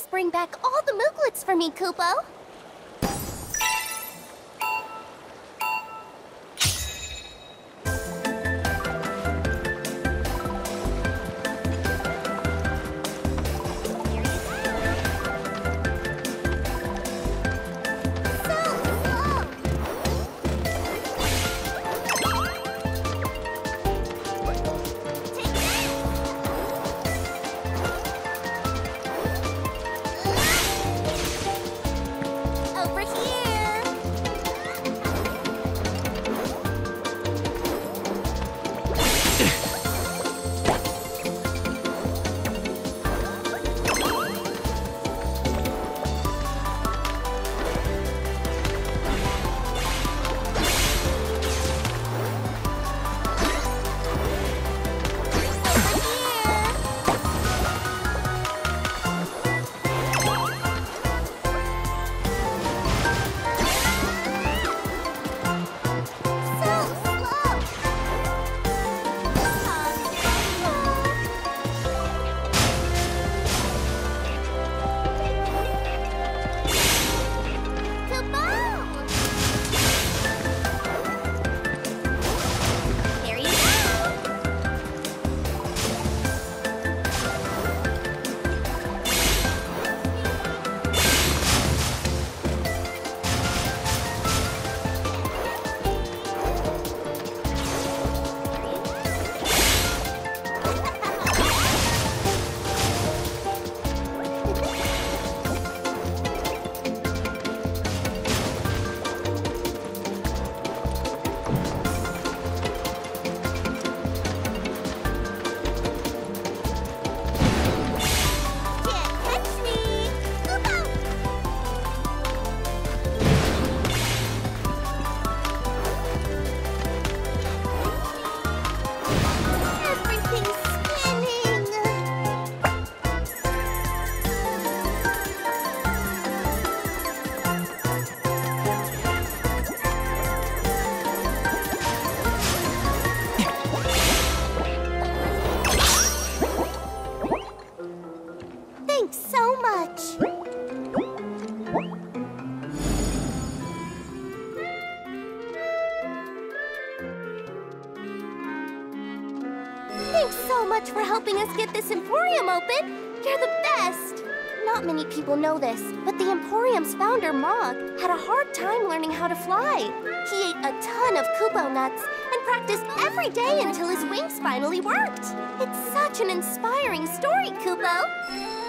bring back all the Mooglets for me, Kupo. Over here. Thanks so much. Thanks so much for helping us get this Emporium open. You're the best. Not many people know this, but the Emporium's founder, Mog, had a hard time learning how to fly. He ate a ton of Kupo nuts and practiced every day until his wings finally worked. It's such an inspiring story, Kupo.